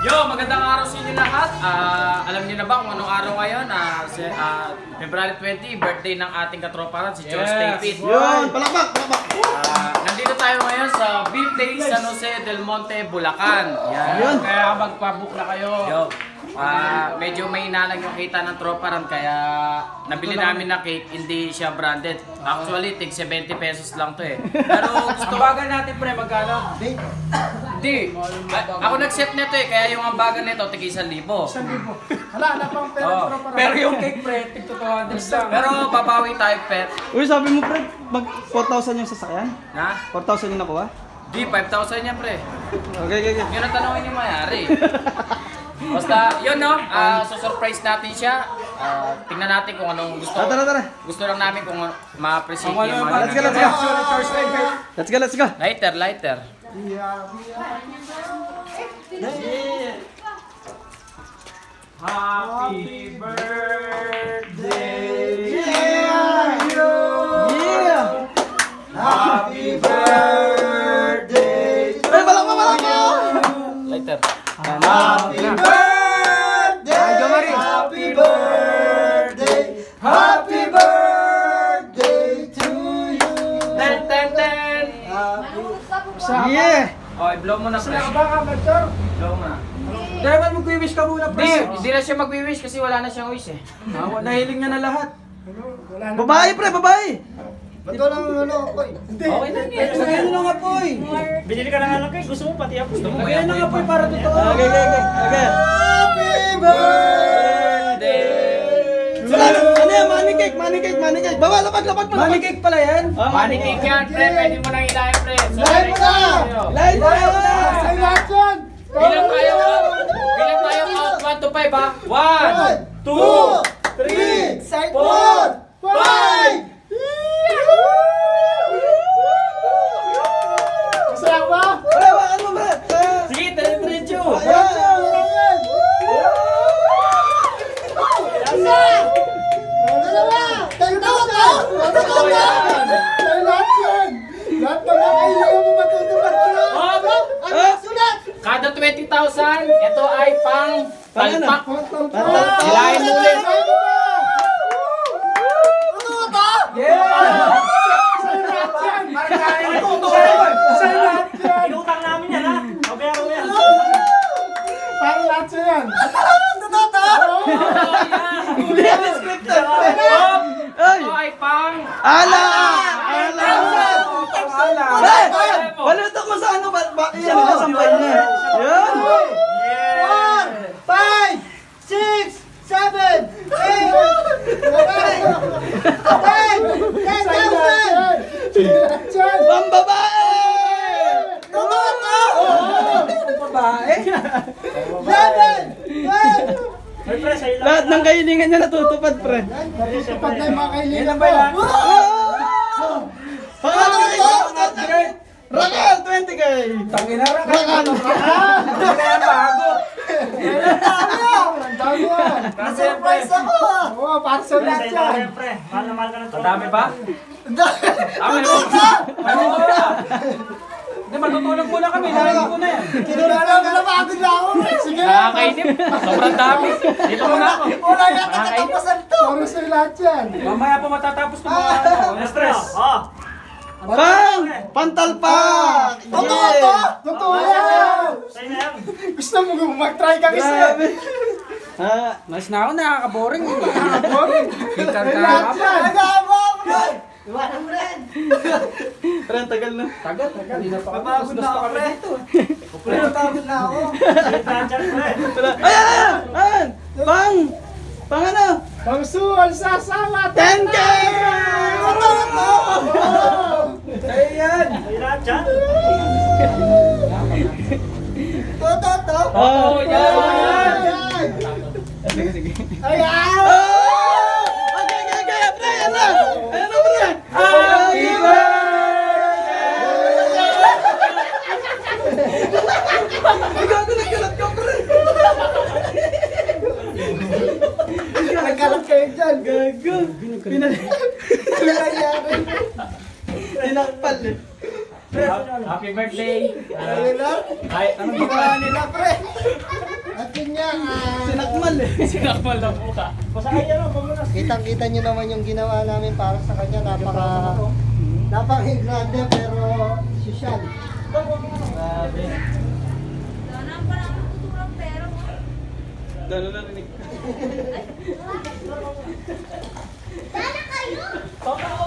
Yo, magandang araw sa inyo lahat. Alam niyo na ba kung anong araw ngayon? February 20, birthday ng ating katroparan, si Joe Stapit. Yun, palakpak, palakpak. Nandito tayo ngayon sa B-Place San Jose del Monte, Bulacan. Yun. Kaya magpabook na kayo. Yo, medyo may inalang yung kita ng troparan kaya nabili namin na cake, hindi siya branded. Actually, tig 70 pesos lang to eh. Pero gusto Bagal natin pre, magkano? Hindi. Ako nag-set nito eh, kaya yung ambagan nito tig 1,000. Wala pang pera para. Pero yung cake pre, tig 200 lang. Pero babawi tayo, pet. Uy, sabi mo pre, mag 4,000 yung sasakyan? Na? 4,000 yung nakuha? Di, 5,000 yan, pre. Okay. Yun ang tanongin yung mayari. Basta, yun no, so-surprise natin siya. Tingnan natin kung anong gusto. Tara. Gusto lang namin kung ma-appreciate yung Let's go. Let's go. Lighter. Happy birthday. Yeah. Happy birthday. Ay, balak mo. Lighter. Happy birthday. Happy birthday. Happy birthday to you. Ten. Yeah. Oh, i-blow mo na, pre. Baka mag-sir. I-blow mo na. Dapat mag-wish ka muna pre. Hindi na siya mag-wish kasi wala na siyang wish eh. Nahiling niya na lahat. Babae pre, babae. Ba't walang apoy? Okay na yan. Sagay na nga poy. Binili ka na nga lang kayo, gusto mo pati ako. Gusto mo Sagay na nga poy para totoo. Okay. Happy birthday! Ano yan? Money cake. Baba, lapag. Money cake pala yan. Money cake yan, pre. Pwede mo nang ilayan, pre. Ilayan mo na! Light na! Sa'yo lahat yan! Bilang tayo out 1 to 5 ha. 1, 2, 3, 4, 5! Masaya ba? Hawakan mo ba? sige, diretso. Lahat ng mga kailangan mo matutupad ko na! Ano? Sulat! Kada 20,000, ito ay pang talpak. Pagtalpak! Hilahin mo ulit. Ano ba? Yeah! Sa'yo lahat yan! Sa'yo lahat yan! Inutang namin yan ha! Mabayaran mo yan! Para lahat sa'yo yan! Totoo to? Hindi yan scripted. Ay! Ito ay pang Ala! Ala! Balutok mo sa ano ba? Yan na sampay niya. Yan! 4, 5, 6, 7, 8, 9, 10,000! Pambabae! Totoo to? Babae? 11! Lahat ng kahilingan niya natutupad, pre. Natutupad na yung mga kailangan Ilan mo. ba yan? Pangalan ko ito! Rakal! 20 kay! Tangina ra ka. Kaya bago. Ang dami yan! Na-surprise ako ha! Oo, para sa lahat yan! Madami ba? Tama na. Hindi, matutulog muna kami. Lagi ko na yan. Kinulalang ka na pagod na ako! Sige! Nakakainip. Sobrang dami. Dito muna ako. Wala yata katapusan to! Para sa lahat yan! Mamaya pa matatapos ng mga stress. Pantalpak! Totoo to! Totoo yan! Gusto mo mag-try kami sa'yo! Nice na ako, nakaka-boring. Boring! Yung Lahat yan! Nag-aama ako na! Iwanan mo rin! Pre, ang tagal na. Tagal. Hindi na pa kami. Napagod na ako, pre! Pre, napagod na ako! Ayan! Pang ano? Pangsual sa sala! 10K! Totoo to! Ayan. Totoo to! Oh, yan. Sige. Ayan! Okay, pre, ano? Ano, pre? Happy birthday! Gago, nagkalat ka, pre. Nagkalat kayo dyan! Gago. Nangyayari! Tinakpal eh. Happy birthday. Ano nila? Ay, Ano ginawa nila, pre? Sinakmal na po ka. Kitang-kita nyo naman yung ginawa namin para sa kanya. Napaka-grande pero sosyal. Grabe. Danan pa naman tuturang pera mo. Gano'n na rinig. Dana kayo! Totoo!